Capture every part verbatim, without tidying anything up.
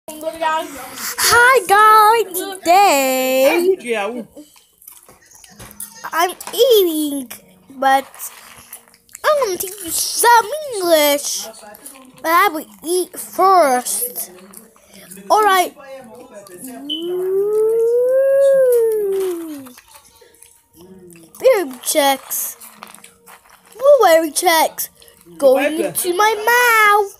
Hi guys, today I'm eating, but I'm gonna teach you some English. But I will eat first. Alright. Baby checks. Blueberry checks. Going into my mouth.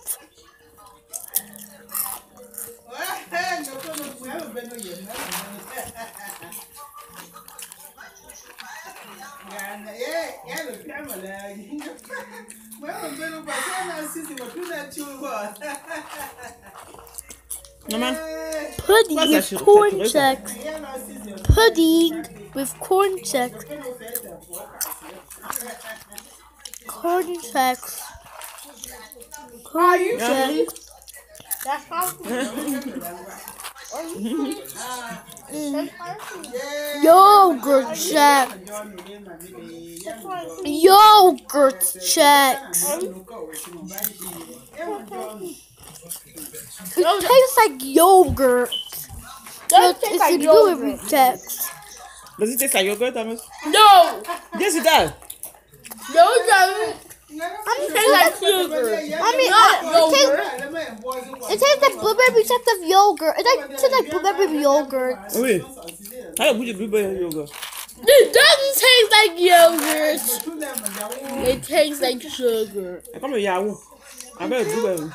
Pudding with corn checks. Pudding with corn checks. Corn checks. Corn checks. Mm. Yogurt checks. Yogurt checks. It tastes like yogurt. It it's like blueberry checks. Does it taste like yogurt, Thomas? No. Yes, it does. No, it doesn't. I'm tastes like sugar. I mean, not uh, yogurt. It tastes, it tastes like blueberry checks of yogurt. It like, tastes like blueberry yogurt. Oh, wait. How do you put blueberry yogurt? It doesn't taste like yogurt. It tastes like sugar. I come here, yeah. I bet blueberry.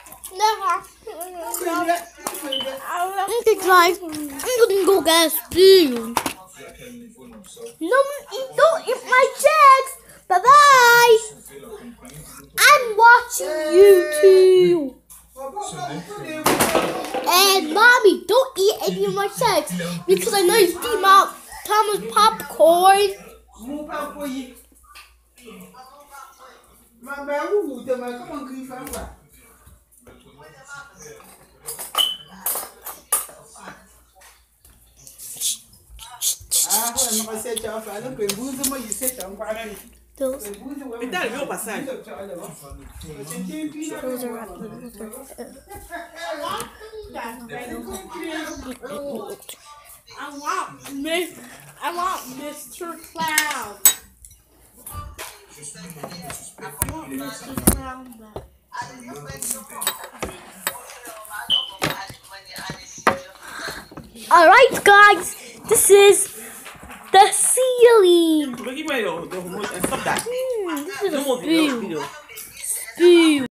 Okay, guys, I'm gonna go get a spoon. No, don't eat my checks. Bye bye. I'm watching YouTube. And mommy, don't eat any of my checks because I know you steam out Thomas popcorn. Those, those are I want Miss I want Mister Cloud. I want Mister Cloud back. Alright guys, this is the ceiling. Stop that. Mm, this is a spoon. Spoon.